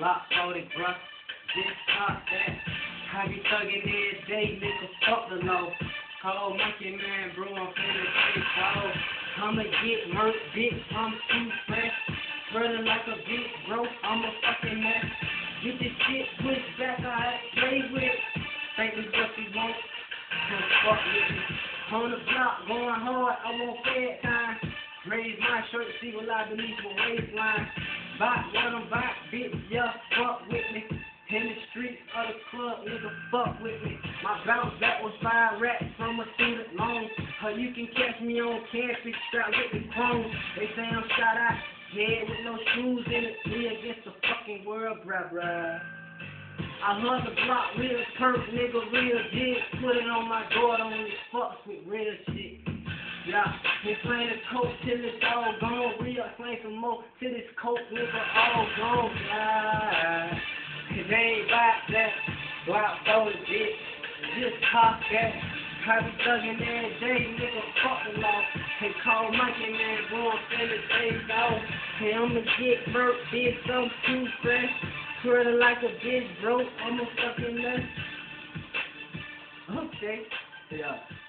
Block 40, bruh. This top that. I be thuggin' every day, nigga, fuck the law. Call monkey man, bro, I'm finna take dog. I'ma get murked, bitch, I'm too fresh. Burning like a bitch, bro, I'm a fucking mess. Get this shit pushed back, I play with it. Think it's what you want, don't fuck with me. On the block, going hard, I want fed time. Raise my shirt, see what lie beneath my waistline. Bot what I'm bot, bitch, yeah, fuck with me. In the streets of the club, nigga, fuck with me. My bounce back was 5 racks from a student loan. You can catch me on campus, strapped with the chrome. They say I'm shot out, head with no shoes in it. Me against the fucking world, bruh. I love the block, real perk, nigga, real jig. Put it on my door, don't only fucks with real shit. Yeah, we playing the coke till it's all gone. Real, playing some more till this coke, nigga, all gone. Yeah. Cause they ain't about that. Block 40, bitch. Just pop that. I be thuggin' every day, nigga, fuck the law. Hey, call Mikey, man, bro, I'm finna take off. Hey, I'ma get burnt, bitch, I'm too fresh. Twirling like a bitch, bro, I'm a fucking mess. Okay. Yeah.